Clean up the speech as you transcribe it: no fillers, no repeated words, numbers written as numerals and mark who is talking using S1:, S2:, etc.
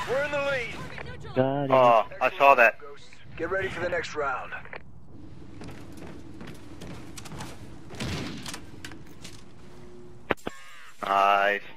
S1: We're in the lead.
S2: Got it.
S3: Oh, I saw that.
S1: Get ready for the next round.
S3: Nice.